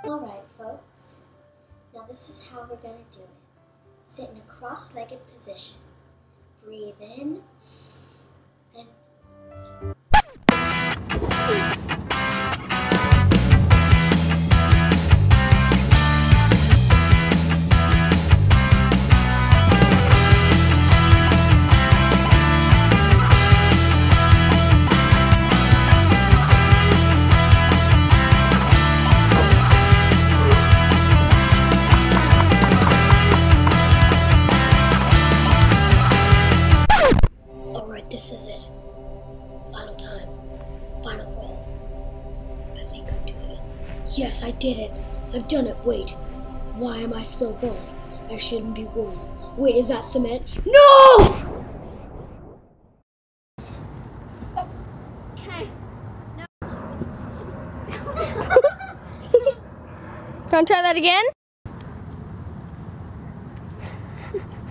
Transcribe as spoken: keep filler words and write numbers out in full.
Alright folks, now this is how we're going to do it. Sit in a cross-legged position. Breathe in and this is it. Final time. Final roll. I think I'm doing it. Yes, I did it. I've done it. Wait. Why am I still rolling? I shouldn't be rolling. Wait, is that cement? No! Okay. No. Can I try that again?